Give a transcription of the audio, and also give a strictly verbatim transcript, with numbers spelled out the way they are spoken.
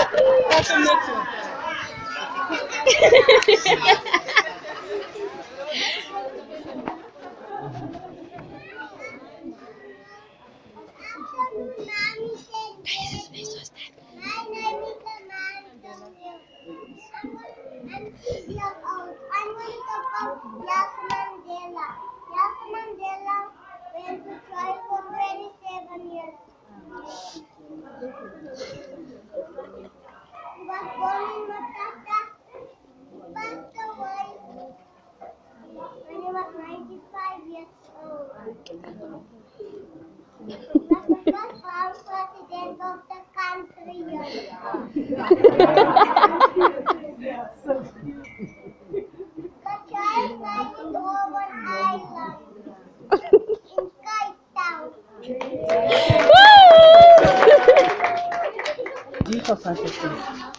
That's a next one. I'm six years old. I'm going to talk about Nelson Mandela. Nelson Mandela went to trial for twenty-seven years. He was born in Makassar, passed away when he was ninety-five years old. He was the first found president of the country. The child died in Owen Island in Cape Town. G for Francisco.